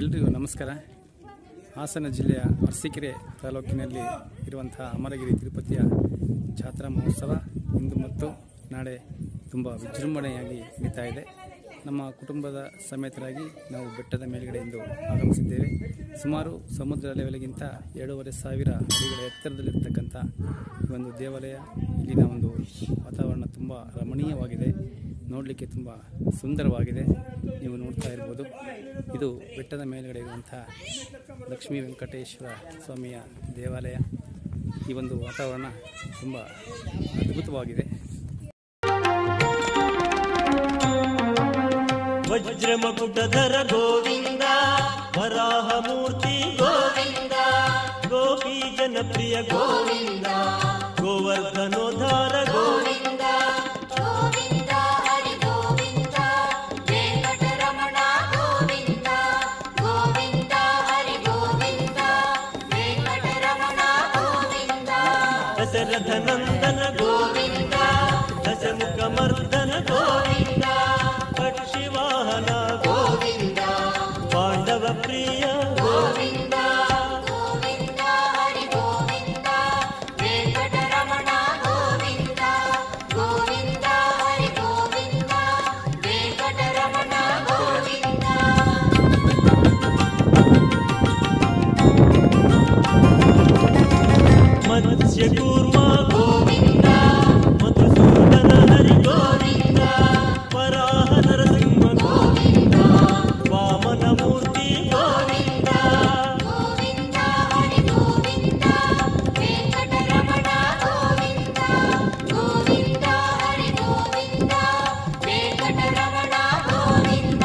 ಎಲ್ರಿಗೂ ನಮಸ್ಕಾರ. ಹಾಸನ ಜಿಲ್ಲೆಯ ಅರಸೀಕೆರೆ ತಾಲೂಕಿನಲ್ಲಿ ಇರುವಂತಹ ಅಮರಗಿರಿ ತಿರುಪತಿಯ ಜಾತ್ರಾ ಮಹೋತ್ಸವ ಇಂದು ಮತ್ತು ನಾಳೆ ತುಂಬ ವಿಜೃಂಭಣೆಯಾಗಿ ನಡೀತಾ ಇದೆ. ನಮ್ಮ ಕುಟುಂಬದ ಸಮೇತರಾಗಿ ನಾವು ಬೆಟ್ಟದ ಮೇಲ್ಗಡೆ ಇಂದು ಆಗಮಿಸಿದ್ದೇವೆ. ಸುಮಾರು ಸಮುದ್ರ ಲೆವೆಲ್ಗಿಂತ 7,500 ಅಡಿಗಳ ಎತ್ತರದಲ್ಲಿರ್ತಕ್ಕಂಥ ಈ ಒಂದು ದೇವಾಲಯ, ಇಲ್ಲಿನ ಒಂದು ವಾತಾವರಣ ತುಂಬ ರಮಣೀಯವಾಗಿದೆ, ನೋಡಲಿಕ್ಕೆ ತುಂಬ ಸುಂದರವಾಗಿದೆ. ನೀವು ನೋಡ್ತಾ ಇರ್ಬೋದು, ಇದು ಬೆಟ್ಟದ ಮೇಲ್ಗಡೆ ಇರುವಂಥ ಲಕ್ಷ್ಮೀ ವೆಂಕಟೇಶ್ವರ ಸ್ವಾಮಿಯ ದೇವಾಲಯ. ಈ ಒಂದು ವಾತಾವರಣ ತುಂಬ ಅದ್ಭುತವಾಗಿದೆ. ವಜ್ರಮಕುಟಧರ ಗೋವಿಂದ, ವರಾಹ ಮೂರ್ತಿ ಗೋವಿಂದ, ಗೋಪಿ ಜನಪ್ರಿಯ ಗೋವಿಂದ, ಗೋವರ್ಧನೋದ್ಧಾರ ಗೋವಿಂದ, ಗೋವಿಂದ ಹರಿ ಗೋವಿಂದ, ವೆಂಕಟರಮಣ ಗೋವಿಂದ, ಗೋವಿಂದ ಹರಿ ಗೋವಿಂದ, ವೆಂಕಟರಮಣ ಗೋವಿಂದ, ದಶರಥ ನಂದನ ಗೋವಿಂದ, ದಶಮುಖ ಮರ್ದನ ಗೋವಿಂದ, ಪಕ್ಷಿವಾಹನ ಗೋವಿಂದ, ಪಾಂಡವ ಪ್ರಿಯ ಗೋವಿಂದ, ಗೋವಿಂದ ಹರಿ ಗೋವಿಂದ, ವೆಂಕಟರಮಣ ಗೋವಿಂದ, ಗೋವಿಂದ ಹರಿ ಗೋವಿಂದ, ವೆಂಕಟರಮಣ ಗೋವಿಂದ. ಮತ್ಸ್ಯಕೂರ್ಮ ಗೋವಿಂದ, ಮಧುಸೂದನ ಹರಿ ಗೋವಿಂದ, ವರಾಹ ನರಸಿಂಹ ಗೋವಿಂದ, ವಾಮನ ಮೂರ್ತಿ ಗೋವಿಂದ, ಗೋವಿಂದ ಹರಿ ಗೋವಿಂದ, ವೆಂಕಟರಮಣ ಗೋವಿಂದ, ಗೋವಿಂದ ಹರಿ ಗೋವಿಂದ, ವೆಂಕಟರಮಣ ಗೋವಿಂದ.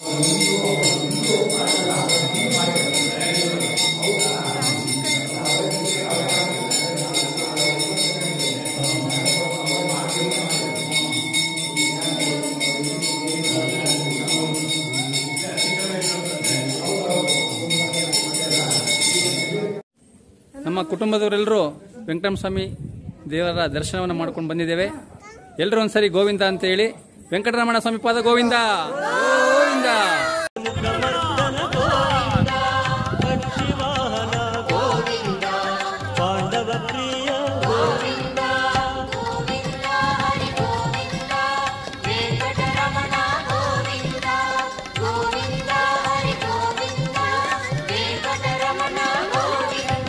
ನಮ್ಮ ಕುಟುಂಬದವರೆಲ್ಲರೂ ವೆಂಕಟರಮಣ ಸ್ವಾಮಿ ದೇವರ ದರ್ಶನವನ್ನು ಮಾಡ್ಕೊಂಡು ಬಂದಿದ್ದೇವೆ. ಎಲ್ಲರೂ ಒಂದ್ಸರಿ ಗೋವಿಂದ ಅಂತ ಹೇಳಿ. ವೆಂಕಟರಮಣ ಸ್ವಾಮಿ ಪಾದ ಗೋವಿಂದ ಗೋವಿಂದ. ಮುಖಮರ್ದನ ಗೋವಿಂದ, ಪಕ್ಷಿವಾಹನ ಗೋವಿಂದ, ಪಾಂಡವ ಪ್ರಿಯ ಗೋವಿಂದ, ಗೋವಿಂದ ಹರಿ ಗೋವಿಂದ, ವೆಂಕಟರಮಣ ಗೋವಿಂದ, ಗೋವಿಂದ ಹರಿ ಗೋವಿಂದ, ವೆಂಕಟರಮಣ ಗೋವಿಂದ.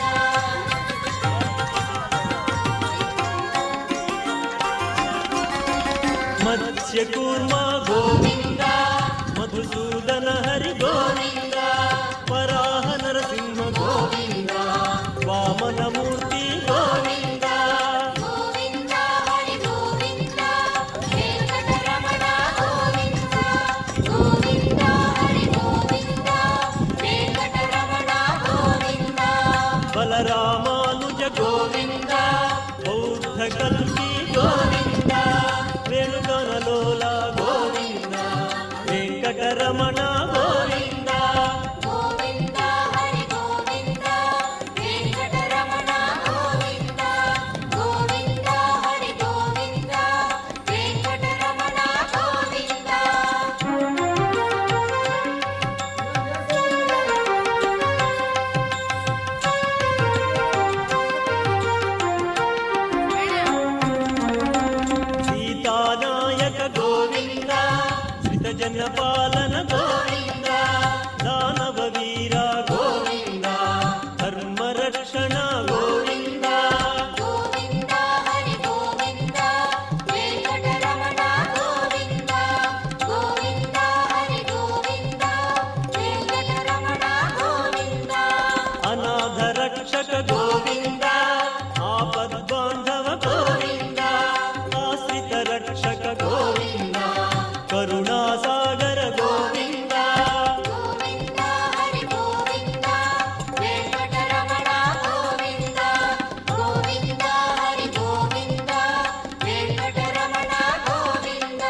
ಮತ್ಸ್ಯಕೂರ್ಮ ಗೋವಿಂದ, ಮಧುಸೂದನ ಹರಿ ಗೋವಿಂದ, ವರಾಹ ನರಸಿಂಹ ಗೋವಿಂದ, ವಾಮನ ಮೂರ್ತಿ ಗೋವಿಂದ, ಗೋವಿಂದ ಹರಿ ಗೋವಿಂದ, ವೆಂಕಟರಮಣ ಗೋವಿಂದ, ಗೋವಿಂದ ಹರಿ ಗೋವಿಂದ, ವೆಂಕಟರಮಣ ಗೋವಿಂದ. ಬಲರಾಮಾನುಜ ಗೋವಿಂದ, ಬೌದ್ಧ ಕಲ್ಕಿ ಗೋವಿಂದ, ವೇಣುಗಾನಲೋಲ ಗೋವಿಂದ, ವೆಂಕಟರಮಣ ಗೋವಿಂದ, ಗೋವಿಂದ ಹರಿ ಗೋವಿಂದ, ವೆಂಕಟರಮಣ ಗೋವಿಂದ, ಗೋವಿಂದ ಹರಿ ಗೋವಿಂದ, ವೆಂಕಟರಮಣ ಗೋವಿಂದ. ಸೀತಾನಾಯಕ ಗೋವಿಂದ, ಶ್ರಿತ ಜನಪಾಲನ ಗೋವಿಂದ, ದಾನವ ವೀರ ಗೋವಿಂದ, ಧರ್ಮ ರಕ್ಷಣ ಗೋವಿಂದ, ಗೋವಿಂದ ಹರಿ ಗೋವಿಂದ, ವೆಂಕಟರಮಣ ಗೋವಿಂದ, ಗೋವಿಂದ ಹರಿ ಗೋವಿಂದ, ವೆಂಕಟರಮಣ ಗೋವಿಂದ. ಅನಾಥ ರಕ್ಷಕ ಗೋವಿಂದ, ಆಪದ್ ಬಾಂಧವ ಗೋವಿಂದ, ಆಶ್ರಿತ ರಕ್ಷಕ ಗೋವಿಂದ, ಕರುಣಾಸಾಗರ ಗೋವಿಂದ, ಗೋವಿಂದ ಹರಿ ಗೋವಿಂದ, ವೆಂಕಟರಮಣ ಗೋವಿಂದ, ಗೋವಿಂದ ಹರಿ ಗೋವಿಂದ, ವೆಂಕಟರಮಣ ಗೋವಿಂದ.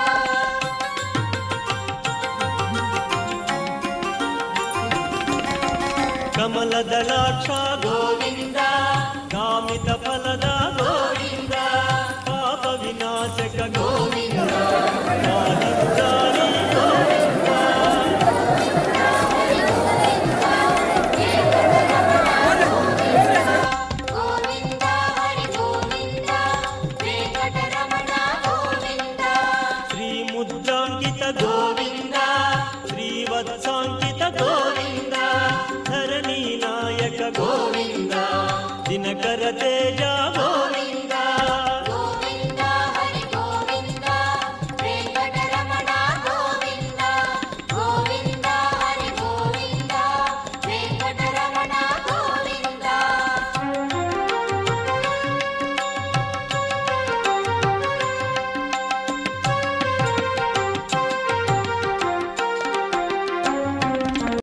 ಕಮಲದಳಾಕ್ಷ ಗೋವಿಂದ, ಕಾಮಿತ ಫಲದ ಗೋವಿಂದ, ಪಾಪ ವಿನಾಶಕ ಗೋವಿಂದ, ಕಾಲಿ ಮುರಾರಿ ಗೋವಿಂದ, ದಿನಕರ ತೇಜ